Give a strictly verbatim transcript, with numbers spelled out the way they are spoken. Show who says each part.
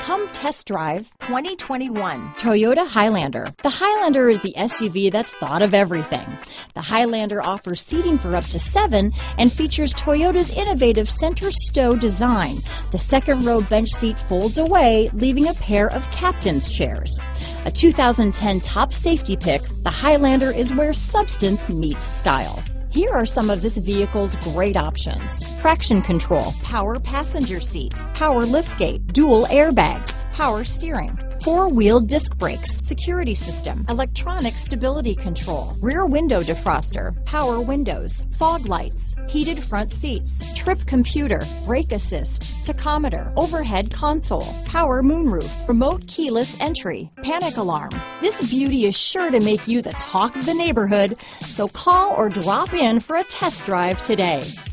Speaker 1: Come test drive twenty twenty-one Toyota Highlander. The Highlander is the S U V that's thought of everything. The Highlander offers seating for up to seven and features Toyota's innovative center stow design. The second row bench seat folds away, leaving a pair of captain's chairs. A two thousand ten top safety pick, the Highlander is where substance meets style. Here are some of this vehicle's great options: traction control, power passenger seat, power liftgate, dual airbags, power steering, four-wheel disc brakes, security system, electronic stability control, rear window defroster, power windows, fog lights, heated front seats, trip computer, brake assist, tachometer, overhead console, power moonroof, remote keyless entry, panic alarm. This beauty is sure to make you the talk of the neighborhood, so call or drop in for a test drive today.